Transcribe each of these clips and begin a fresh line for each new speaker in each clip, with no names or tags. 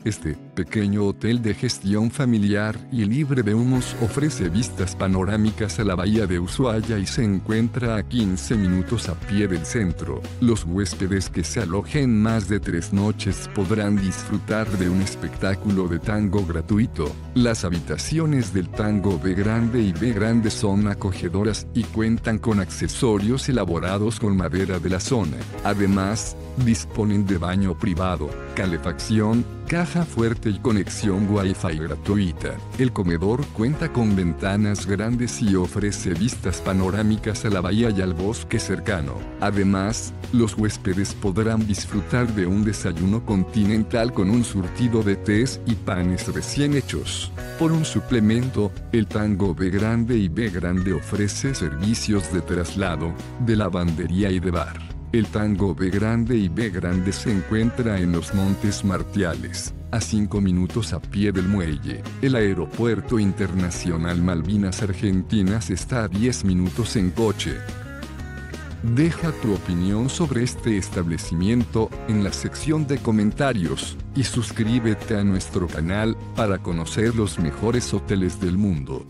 Este pequeño hotel de gestión familiar y libre de humos ofrece vistas panorámicas a la bahía de Ushuaia y se encuentra a 15 minutos a pie del centro. Los huéspedes que se alojen más de 3 noches podrán disfrutar de un espectáculo de tango gratuito. Las habitaciones del Tango B Grande y B Grande son acogedoras y cuentan con accesorios elaborados con madera de la zona. Además, disponen de baño privado, calefacción, caja fuerte y conexión Wi-Fi gratuita. El comedor cuenta con ventanas grandes y ofrece vistas panorámicas a la bahía y al bosque cercano. Además, los huéspedes podrán disfrutar de un desayuno continental con un surtido de tés y panes recién hechos. Por un suplemento, el Tango B Grande y B Grande ofrece servicios de traslado, de lavandería y de bar. El Tango B Grande y B Grande se encuentra en los Montes Martiales, a 5 minutos a pie del muelle. El Aeropuerto Internacional Malvinas Argentinas está a 10 minutos en coche. Deja tu opinión sobre este establecimiento en la sección de comentarios y suscríbete a nuestro canal para conocer los mejores hoteles del mundo.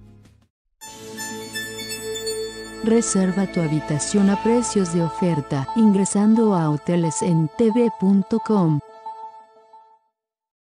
Reserva tu habitación a precios de oferta ingresando a hotelesentv.com.